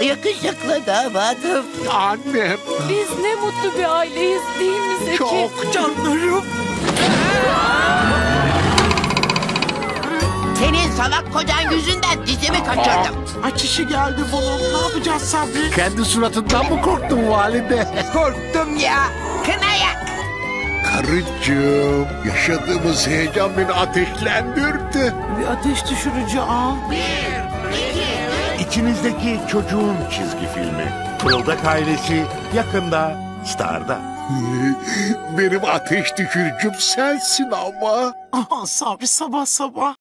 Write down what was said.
Yakışıklı damadım. Annem. Biz ne mutlu bir aileyiz değil mi Zeki? Çok canlarım. Senin salak kocan yüzünden dizimi kaçırdım. Açışı geldi bunun. Ne yapacağız Sabri? Kendi suratından mı korktun valide? Korktum ya. Kınayak. Karıcığım, yaşadığımız heyecan beni ateşlendirdi. Bir ateş düşürücü al. İçinizdeki çocuğun çizgi filmi. Fırıldak Ailesi yakında Star'da. Benim ateş düşürücüm sensin ama. Aha Sabri sabah sabah.